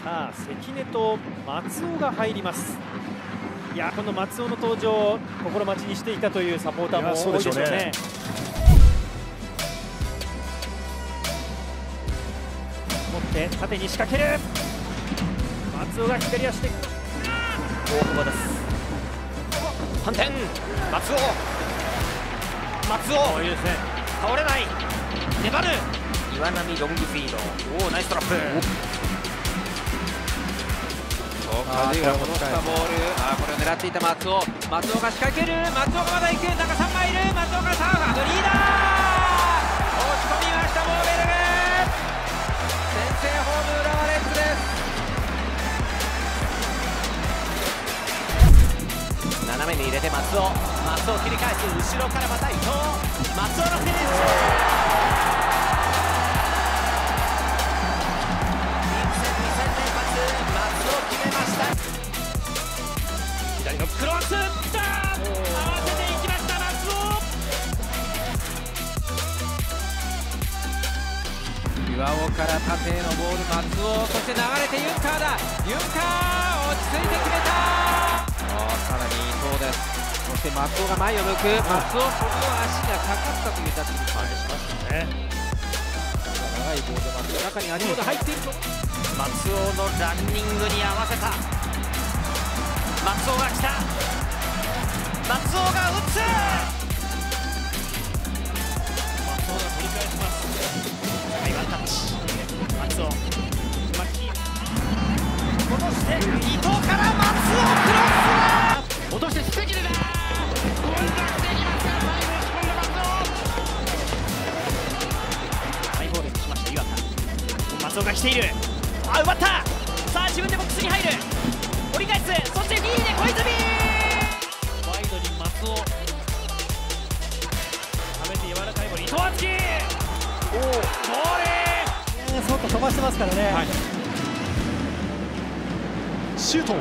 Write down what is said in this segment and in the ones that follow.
さあ関根と松尾が入ります。いやこの松尾の登場心待ちにしていたというサポーターも多いでしょうね。持って縦に仕掛ける。松尾が左足で大久保です。反転松尾いいですね。倒れない粘る岩波ロングフィード。おおナイストラップ。 風が戻ったボール、これを狙っていた松尾が仕掛ける。松尾がまだ行く。中3枚いる。松尾からサーファーのリーダー押し込みました。モーベルグ先制ホーム浦和レッズです。斜めに入れて松尾切り返す。後ろからまた伊藤。松尾のフィニッシュ。左のクロス、合わせていきました松尾。岩尾から縦へのボール松尾、そして流れてユンカーだ。ユンカー落ち着いて決めた。さらに伊藤です。そして松尾が前を向く。松尾、そこは足がかかったというジャッジに変わってしましたね。長いボールで松尾中に有本入っていると。松尾のランニングに合わせた。松尾が来た。松尾が打つ。松尾が取り返します。ワンタッチ。松尾戻して伊藤から松尾クロス。落として関根だ。ゴールが防ぎますが最後押し込んだ松尾。ハイボールにしました岩田。松尾が来ている。奪った。さあ自分でボックスに入る。折り返す。そして B で小泉。ワイドに松尾。食べて柔らかいボール。伊藤敦樹。おお。ゴール。 外飛ばしてますからね。はい、シュート。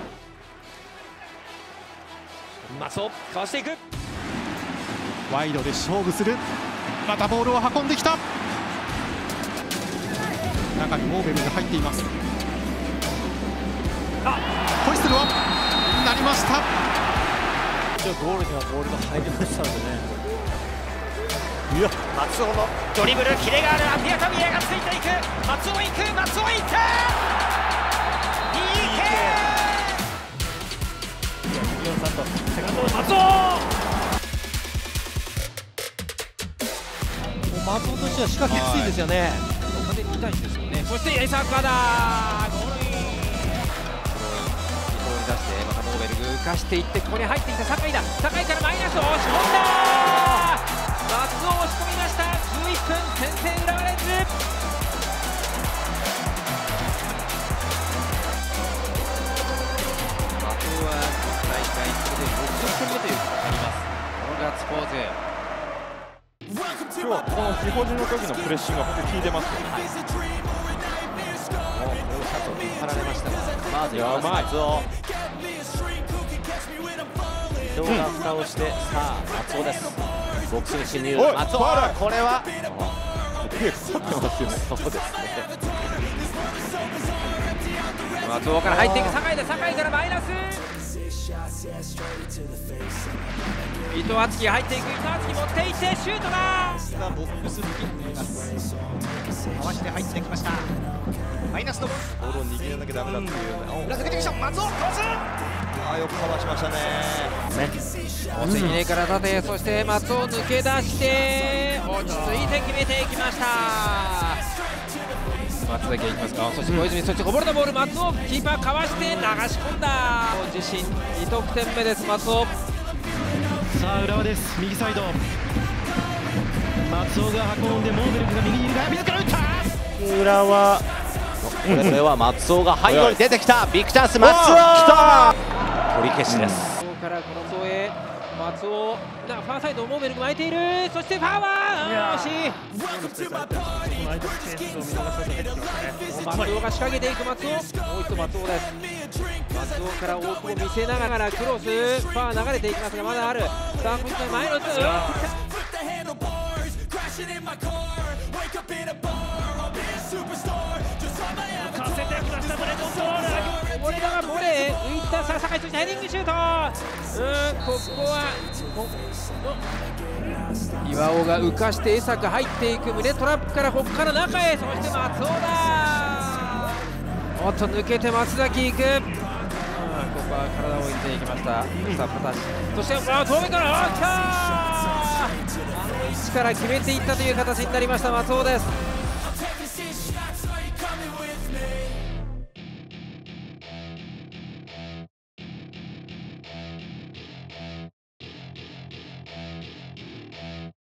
松尾かわしていく。 ワイドで勝負する。またボールを運んできた。中にモーベルが入っています。ホイッスルはなりました。 一応ゴールにはボールが入りましたのでね。 いや松尾のドリブルキレがある。アピアタミヤがついていく。松尾行く。松尾行った。PK。 4-3とセカンド松尾。松尾としては仕掛けやすいですよね。 風に痛いんですよね。そしてエイサークアだ。ゴールイン。伊藤に出してまたモーベルグ浮かしていって、ここに入ってきた酒井だ。酒井からマイナスを押し込んだ。松尾押し込みました。11分先制浦和レッズ。松尾は今大会これで60点目ということになります。このガッツポーズ。 今日はこの非保持の時のプレッシングが効いてますよね。 両者と引っ張られましたが、まずやばい。 松尾。伊藤が蓋をして、さあ松尾です。ボックスに侵入。松尾、これは手かかってますよね。 そうですね。松尾から入っていく。酒井だ。酒井からマイナス。伊藤敦樹が入っていく。伊藤敦樹持っていってシュートだ。ボックス付近にいます。合わせて入ってきました。マイナスのボールを握らなきゃダメだっていうね。 裏抜けてきた。松尾クロス。 よくかわしましたね。 関根から縦、そして松尾抜け出して落ち着いて決めていきました。松崎がいきますか。そして小泉、そしてこぼれたボール。松尾キーパーかわして流し込んだ。自身2得点目です。松尾。 さあ浦和です。右サイド松尾が運んでモーベルグが右に自ら打った。 浦和これは松尾が背後に出てきた。ビッグチャンス。松尾取り消しです。からこの松尾へ。松尾ファーサイドモーベルグ巻いている。そしてファーは惜しい。松尾が仕掛けていく。松尾、もう一度松尾です。松尾から大久保見せながらクロス。ファー流れていきますがまだある。さあこっちの前の活性できました。 ったさあ酒井そしてヘディングシュートここは岩尾が浮かして江坂入っていく胸トラップからここから中へそして松尾だおっと抜けて松崎行くここは体を置いていきましたさあパタシそして遠目からきたあの位置から決めていったという形になりました松尾です